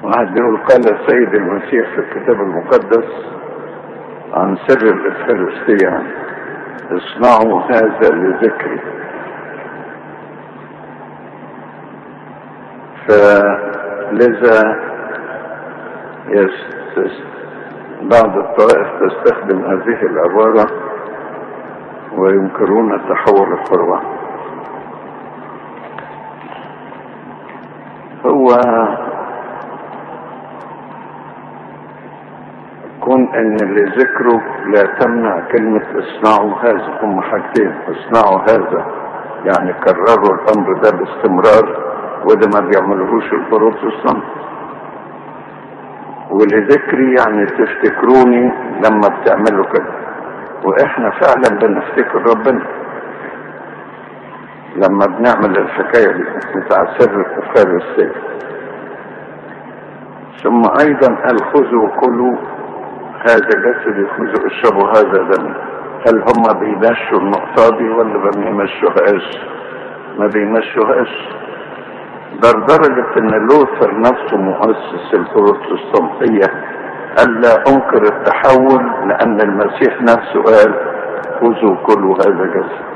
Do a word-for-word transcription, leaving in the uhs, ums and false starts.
واحد يقول قال السيد المسيح في الكتاب المقدس عن سر الإفخارستية اصنعوا هذا لذكري. فلذا يست... بعض الطوائف تستخدم هذه العبارة وينكرون تحول القربان. هو كون ان اللي ذكره لا تمنع كلمة اصنعوا هذا، هم حاجتين: اصنعوا هذا يعني كرروا الامر ده باستمرار، وده ما بيعملوش البروتستانت، ولذكري يعني تفتكروني لما بتعملوا كده، واحنا فعلا بنفتكر ربنا لما بنعمل الحكاية دي بتاع سر الإفخارستية. ثم ايضا قال خذوا كلوا هذا جسدي، خذوا اشربوا هذا دمي. هل هم بيمشوا النقطة دي ولا ما بيمشوهاش؟ ما بيمشوهاش. ده لدرجة ان لوثر نفسه مؤسس البروتستانتية قال لا انكر التحول، لان المسيح نفسه قال خذوا كلوا هذا جسدي.